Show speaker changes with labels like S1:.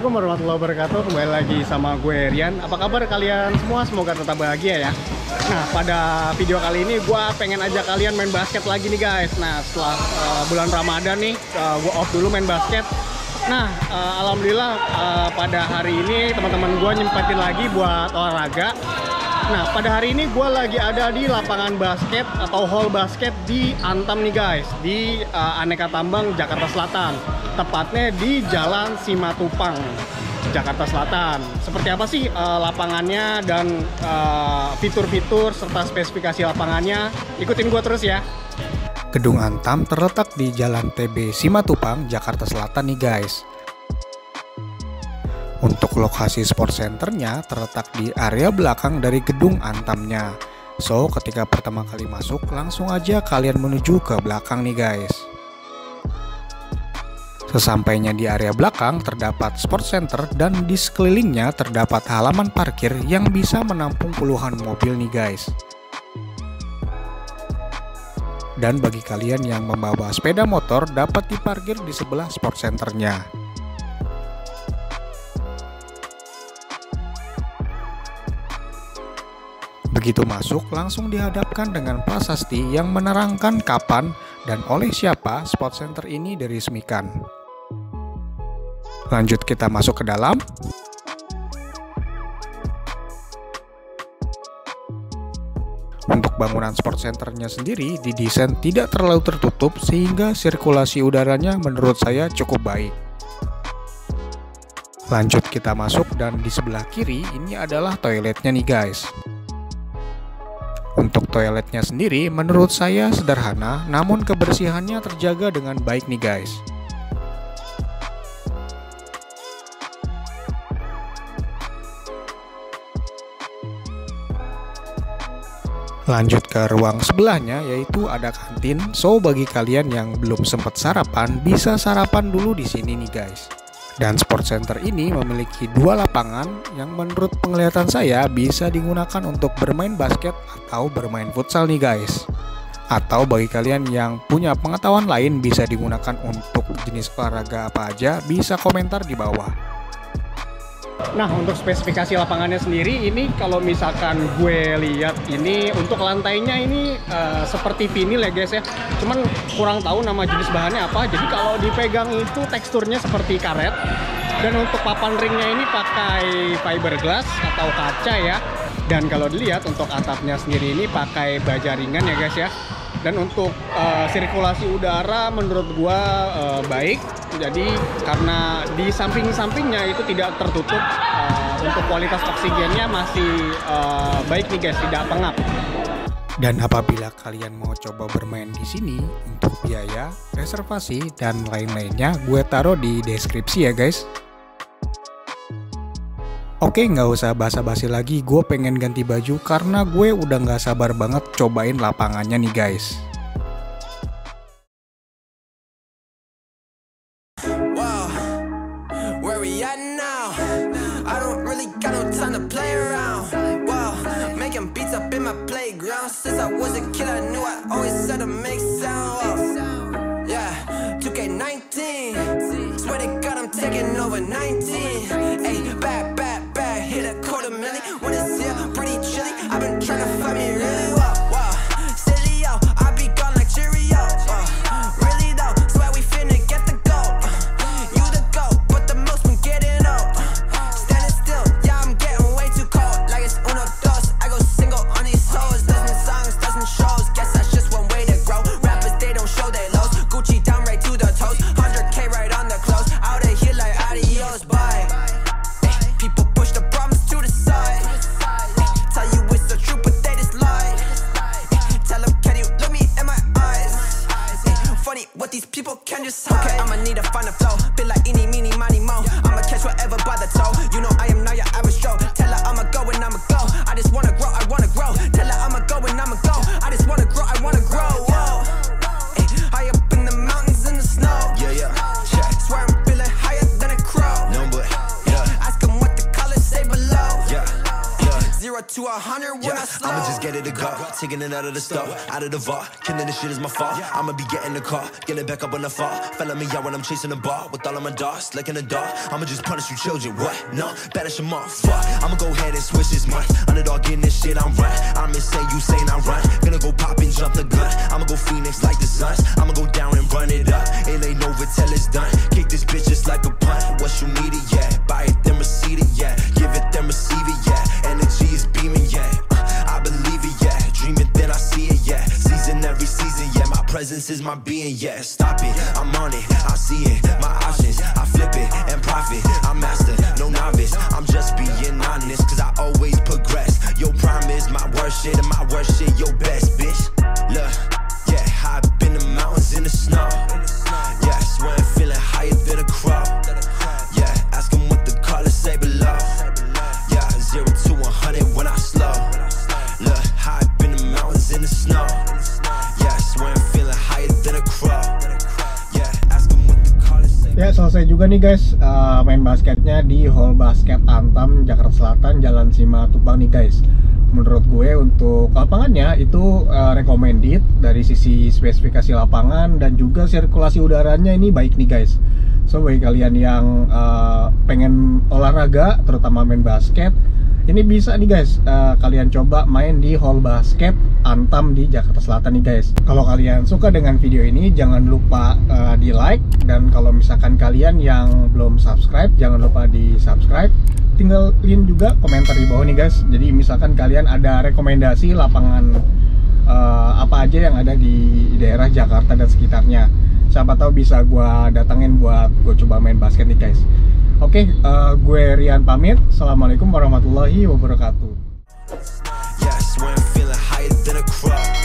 S1: Assalamualaikum warahmatullahi wabarakatuh. Kembali lagi sama gue Rian. Apa kabar kalian semua? Semoga tetap bahagia ya. Nah, pada video kali ini gue pengen ajak kalian main basket lagi nih guys. Nah, setelah bulan Ramadan nih, gue off dulu main basket. Nah, alhamdulillah pada hari ini teman-teman gue nyempetin lagi buat olahraga. Nah, pada hari ini gue lagi ada di lapangan basket atau hall basket di Antam nih guys, di Aneka Tambang, Jakarta Selatan. Tepatnya di Jalan Simatupang, Jakarta Selatan. Seperti apa sih lapangannya dan fitur-fitur serta spesifikasi lapangannya? Ikutin gue terus ya.
S2: Gedung Antam terletak di Jalan TB Simatupang, Jakarta Selatan nih guys. Untuk lokasi sport centernya terletak di area belakang dari gedung Antamnya. So, ketika pertama kali masuk, langsung aja kalian menuju ke belakang nih guys. Sesampainya di area belakang terdapat sport center dan di sekelilingnya terdapat halaman parkir yang bisa menampung puluhan mobil nih guys. Dan bagi kalian yang membawa sepeda motor dapat diparkir di sebelah sport centernya. Begitu masuk, langsung dihadapkan dengan prasasti yang menerangkan kapan dan oleh siapa sport center ini diresmikan. Lanjut kita masuk ke dalam. Untuk bangunan sport centernya sendiri didesain tidak terlalu tertutup sehingga sirkulasi udaranya menurut saya cukup baik. Lanjut kita masuk dan di sebelah kiri ini adalah toiletnya nih guys. Untuk toiletnya sendiri menurut saya sederhana, namun kebersihannya terjaga dengan baik nih guys. Lanjut ke ruang sebelahnya, yaitu ada kantin. So bagi kalian yang belum sempat sarapan, bisa sarapan dulu di sini nih guys. Dan sport center ini memiliki dua lapangan yang menurut penglihatan saya bisa digunakan untuk bermain basket atau bermain futsal nih guys. Atau bagi kalian yang punya pengetahuan lain bisa digunakan untuk jenis olahraga apa aja, bisa komentar di bawah.
S1: Nah, untuk spesifikasi lapangannya sendiri ini kalau misalkan gue lihat ini untuk lantainya ini seperti vinil ya guys ya. Cuman kurang tahu nama jenis bahannya apa. Jadi kalau dipegang itu teksturnya seperti karet. Dan untuk papan ringnya ini pakai fiberglass atau kaca ya. Dan kalau dilihat untuk atapnya sendiri ini pakai baja ringan ya guys ya. Dan untuk sirkulasi udara menurut gua baik. Jadi karena di samping-sampingnya itu tidak tertutup, untuk kualitas oksigennya masih baik nih guys, tidak pengap.
S2: Dan apabila kalian mau coba bermain di sini, untuk biaya, reservasi dan lain-lainnya gue taruh di deskripsi ya guys. Oke, nggak usah basa-basi lagi, gue pengen ganti baju karena gue udah nggak sabar banget cobain lapangannya nih guys.
S3: Since I was a kid, I knew I always had to make sound. Yeah, 2K19. Swear to God, I'm taking over 19. Hey, bad, hit a $250,000. When it's here, pretty chilly. I've been trying to find me really well. Wow, silly yo, I be gone like Cheerio. Really though, swear we finna get the gold. You the goat, but the most been getting old. Standing still, yeah, I'm getting way too cold. Like it's uno dos, I go single on these hoes. Shows, guess that's just one way to grow. Rappers, they don't show their lows. Gucci down right to the toes. 100K right on the clothes. Out of here like adios, bye. People push the problems to the side. Tell you it's the truth, but they just lie. Tell them, can you look me in my eyes? Funny what these people can just hide. Okay, I'ma need to find a flow. Feel like eeny, meeny, miny, mo. I'ma catch whatever by the toe. You know I am not your average Joe. Tell her I'ma go and I'ma go. I just wanna grow, I wanna grow. Tell her I'ma go and I'ma go. I just wanna grow, I wanna grow. Whoa. Ay, high up in the mountains in the snow. Yeah. Swear I'm feeling higher than a crow. No, but ask them what the colors say below. 0 to 100 when I slow. I'ma just get it to go. up, taking it out of the store, out of the vault, killing this shit is my fault. I'ma be getting the car, getting back up on the fall. Felling me out when I'm chasing the ball, with all of my dogs, like in the dark. I'ma just punish you children, what? No, banish them off, fuck. I'ma go ahead and switch this month. Underdog getting this shit, I'm run. I'm insane, you saying I run. Gonna go pop and jump the gun. I'ma go Phoenix like the Suns. I'ma go down and run it up. It ain't over till it's done. Kick this bitch just like a punt. What you need it, yeah. Buy it, then receive it, yeah. Give it, then receive it, yeah. Energy is beaming, yeah. I believe it, yeah. Dream it, then I see it, yeah. Season every season, yeah. My presence is my being, yeah. Stop it, I'm on it, I see it. My options, I flip it and profit. I'm master, no novice. I'm just being honest, cause I always progress. Your prime is my worst shit, and my worst shit your best, bitch. Look, yeah, high up in the mountains in the snow. Yeah, swear I'm feeling higher than a crow. Yeah, ask them what the colors say below. Yeah, 0 to 100 when I slow. Look, high up in the mountains in the snow. Yeah, swear I'm feeling higher than a crow. Yeah, ask them what the colors say.
S1: Ya, selesai juga nih guys main basketnya di hall basket Antam, Jakarta Selatan, Jalan Simatupang nih guys. Menurut gue untuk lapangannya itu recommended dari sisi spesifikasi lapangan dan juga sirkulasi udaranya ini baik nih guys. So bagi kalian yang pengen olahraga, terutama main basket, ini bisa nih guys, kalian coba main di hall basket Antam di Jakarta Selatan nih guys. Kalau kalian suka dengan video ini, jangan lupa di like, dan kalau misalkan kalian yang belum subscribe, jangan lupa di subscribe. Tinggalin juga komentar di bawah nih guys. Jadi misalkan kalian ada rekomendasi lapangan apa aja yang ada di daerah Jakarta dan sekitarnya, siapa tahu bisa gue datangin buat gue coba main basket nih guys. Oke, gue Rian pamit. Assalamualaikum warahmatullahi wabarakatuh.
S3: Yes, when I'm feeling higher than a crow.